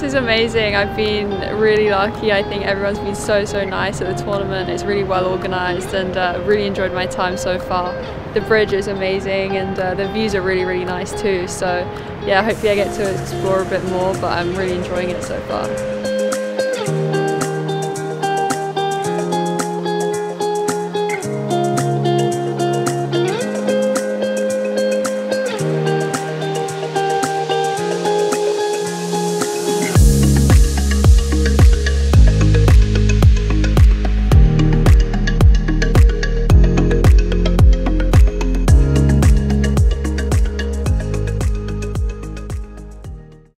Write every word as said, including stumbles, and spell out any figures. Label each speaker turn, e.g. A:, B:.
A: This is amazing. I've been really lucky. I think everyone's been so, so nice at the tournament. It's really well organised and uh, really enjoyed my time so far. The bridge is amazing and uh, the views are really, really nice too. So yeah, hopefully I get to explore a bit more, but I'm really enjoying it so far.